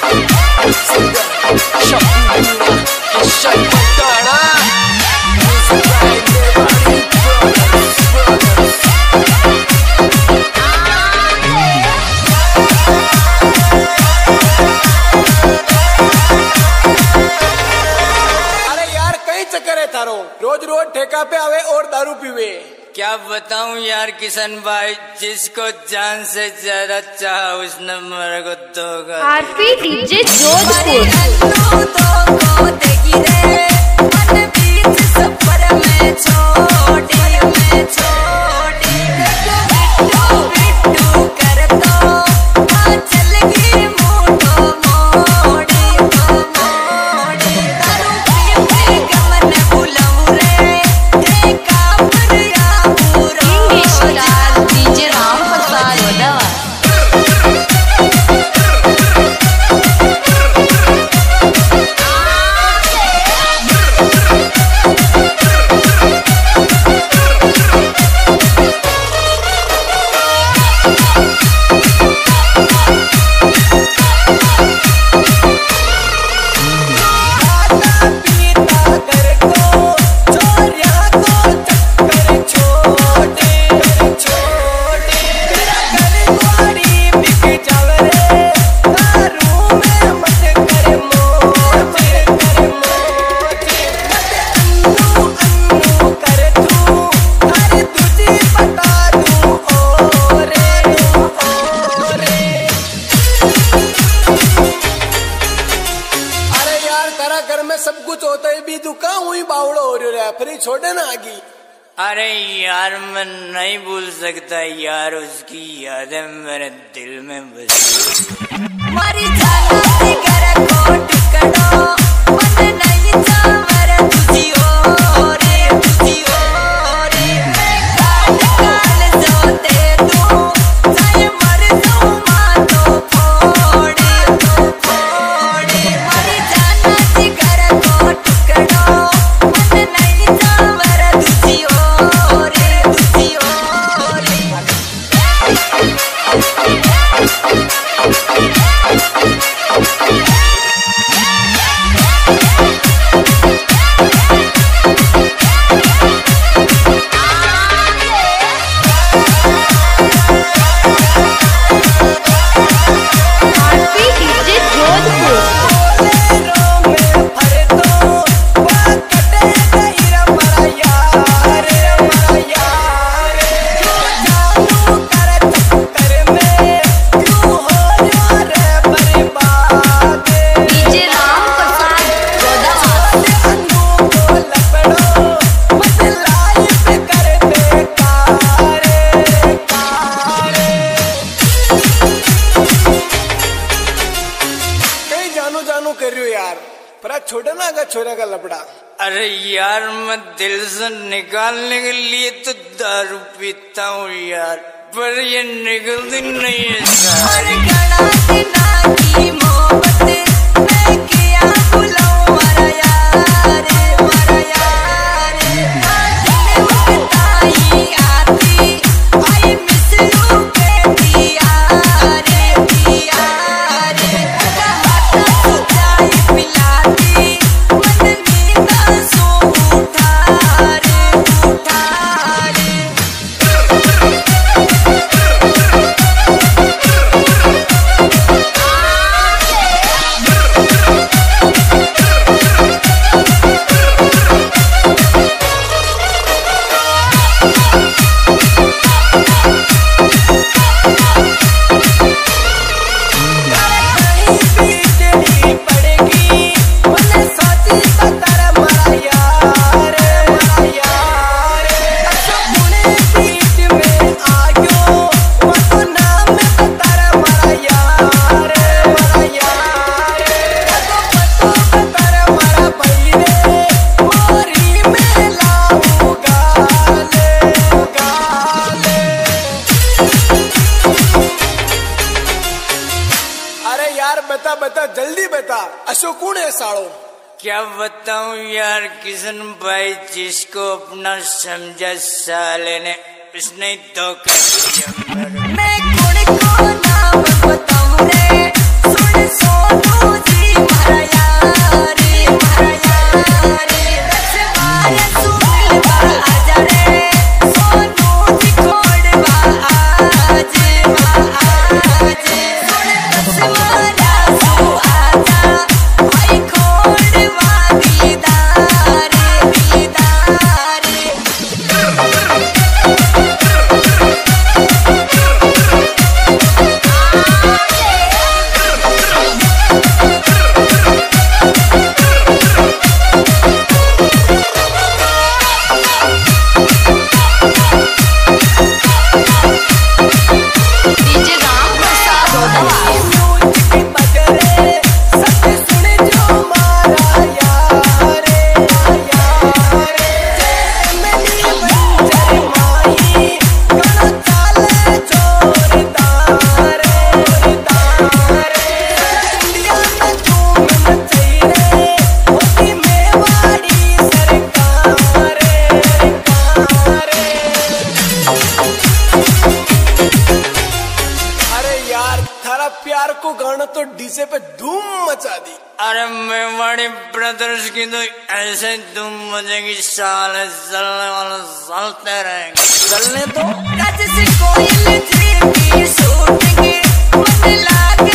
रोज रोज ठेका पे आवे और दारू पीवे। क्या बताऊं यार किशन भाई, जिसको जान से ज्यादा चाहा उसने मेरे को धोखा। RP DJ Jodhpur. सब कुछ होता है भी तू कहाँ हुई बावड़ो हो रही है, फिर छोड़े ना आगी। अरे यार मैं नहीं भूल सकता यार, उसकी यादें मेरे दिल में बसी। मरी जाना जिगर को टुकड़ो मन नहीं जावर तुझी ओरे मैं काट काल जोते तू चाहे मर जाऊं मां तो फोड़े मरी जाना जिगर को टुकड़ो मन नहीं जावर तुझी ओरे छोटे ना का छोरा का लपड़ा। अरे यार मैं दिल से निकालने के लिए तो दारू पीता हूँ यार, पर ये निकलती नहीं है सारी। बता बता जल्दी बता, अशोक कौन है साड़ो? क्या बताऊं यार किशन भाई, जिसको अपना समझा साले ने उसने धोखा दिया। मैं कौन को नाम बताऊं रे, सुन सोनू आसमाना सो आजा भाई खोड़वा दीदारे दीदारे डीजे राम प्रसाद ओदवाल प्यार को गाना तो डीजे पे धूम मचा दी। अरे मेवाड़ी ब्रदर्स की तो ऐसे धूम मचेगी, साले चलने वाले चलते रहेंगे। चलने तो रात से कोयल थ्री पीस सूट के मन लाग